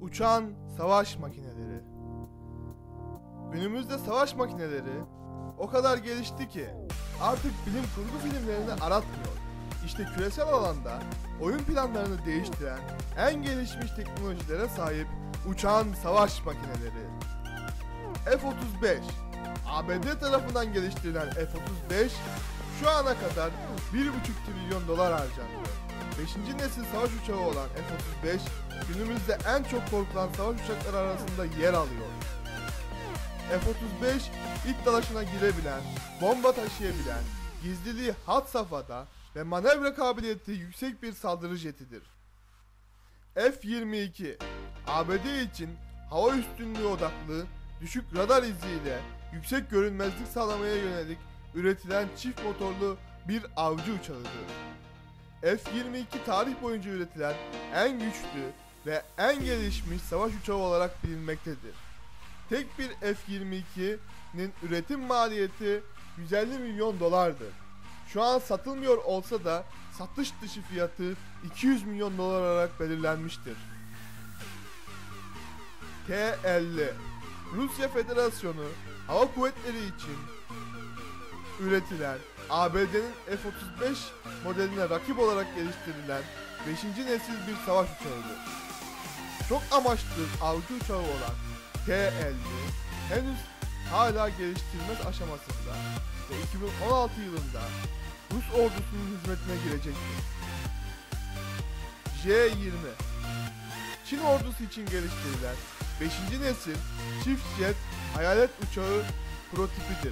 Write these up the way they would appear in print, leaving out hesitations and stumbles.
Uçan savaş makineleri. Günümüzde savaş makineleri o kadar gelişti ki artık bilim kurgu filmlerini aratmıyor. İşte küresel alanda oyun planlarını değiştiren en gelişmiş teknolojilere sahip uçan savaş makineleri. F-35 ABD tarafından geliştirilen F-35 şu ana kadar 1,5 trilyon dolar harcandı. 5. nesil savaş uçağı olan F-35 günümüzde en çok korkulan savaş uçakları arasında yer alıyor. F-35 ilk dalaşına girebilen, bomba taşıyabilen, gizliliği had safhada ve manevra kabiliyeti yüksek bir saldırı jetidir. F-22 ABD için hava üstünlüğü odaklı, düşük radar iziyle yüksek görünmezlik sağlamaya yönelik üretilen çift motorlu bir avcı uçağıdır. F-22 tarih boyunca üretilen en güçlü ve en gelişmiş savaş uçağı olarak bilinmektedir. Tek bir F-22'nin üretim maliyeti 150 milyon dolardır. Şu an satılmıyor olsa da satış dışı fiyatı 200 milyon dolar olarak belirlenmiştir. T-50 Rusya Federasyonu Hava Kuvvetleri için üretilen ABD'nin F-35 modeline rakip olarak geliştirilen 5. nesil bir savaş uçağıdır. Çok amaçlı avcı uçağı olan T-50 henüz hala geliştirilme aşamasında ve 2016 yılında Rus ordusunun hizmetine girecektir. J-20 Çin ordusu için geliştirilen 5. nesil çift jet hayalet uçağı prototipidir.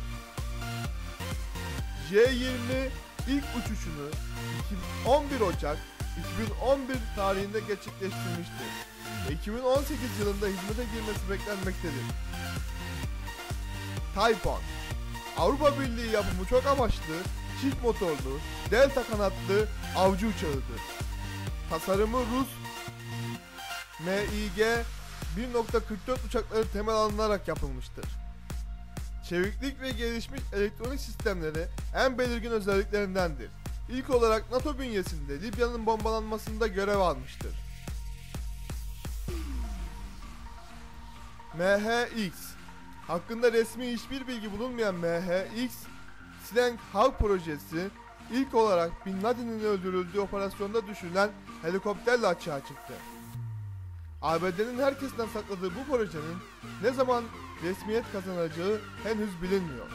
J-20 ilk uçuşunu 11 Ocak 2011 tarihinde gerçekleştirmiştir ve 2018 yılında hizmete girmesi beklenmektedir. Typhoon Avrupa Birliği yapımı çok amaçlı, çift motorlu, delta kanatlı avcı uçağıdır. Tasarımı Rus MiG 1.44 uçakları temel alınarak yapılmıştır. Çeviklik ve gelişmiş elektronik sistemleri en belirgin özelliklerindendir. İlk olarak NATO bünyesinde Libya'nın bombalanmasında görev almıştır. MHX hakkında resmi hiçbir bilgi bulunmayan MHX, Slang Hawk projesi ilk olarak Bin Laden'in öldürüldüğü operasyonda düşürülen helikopterle açığa çıktı. ABD'nin herkesten sakladığı bu projenin ne zaman resmiyet kazanacağı henüz bilinmiyor.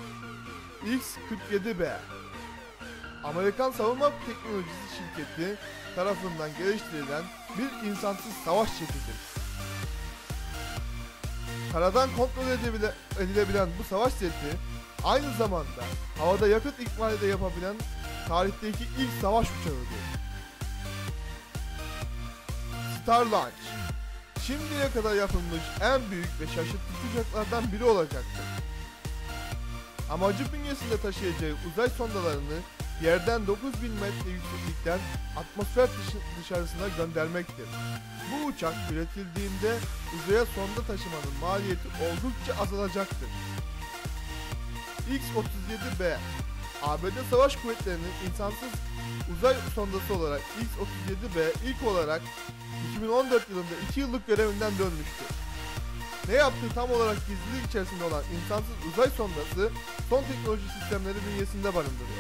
X-47B Amerikan Savunma Teknolojisi Şirketi tarafından geliştirilen bir insansız savaş jetidir. Karadan kontrol edilebilen bu savaş jeti aynı zamanda havada yakıt ikmali de yapabilen tarihteki ilk savaş uçağıdır. Star Launch şimdiye kadar yapılmış en büyük ve şaşırtıcı uçaklardan biri olacaktır. Amacı bünyesinde taşıyacağı uzay sondalarını yerden 9000 metre yükseklikten atmosfer dışarısına göndermektir. Bu uçak üretildiğinde uzaya sonda taşımanın maliyeti oldukça azalacaktır. X-37B ABD Savaş Kuvvetleri'nin insansız uzay sondası olarak X-37B ilk olarak 2014 yılında 2 yıllık görevinden dönmüştür. Ne yaptığı tam olarak gizlilik içerisinde olan insansız uzay sondası son teknoloji sistemleri bünyesinde barındırıyor.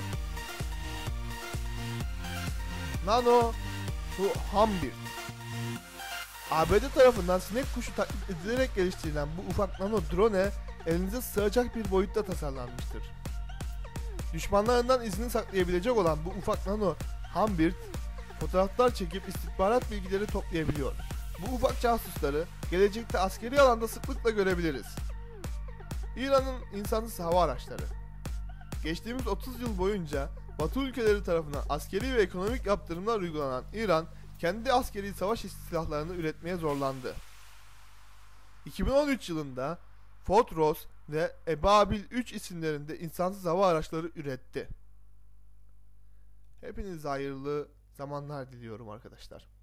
Nano Humvee ABD tarafından sinek kuşu taklit edilerek geliştirilen bu ufak nano drone elinize sığacak bir boyutta tasarlanmıştır. Düşmanlarından izini saklayabilecek olan bu ufak nano Humvee fotoğraflar çekip istihbarat bilgileri toplayabiliyor. Bu ufak casusları gelecekte askeri alanda sıklıkla görebiliriz. İran'ın insansız hava araçları. Geçtiğimiz 30 yıl boyunca Batı ülkeleri tarafından askeri ve ekonomik yaptırımlar uygulanan İran, kendi askeri savaş silahlarını üretmeye zorlandı. 2013 yılında Fotros ve Ebabil 3 isimlerinde insansız hava araçları üretti. Hepinize hayırlı zamanlar diliyorum arkadaşlar.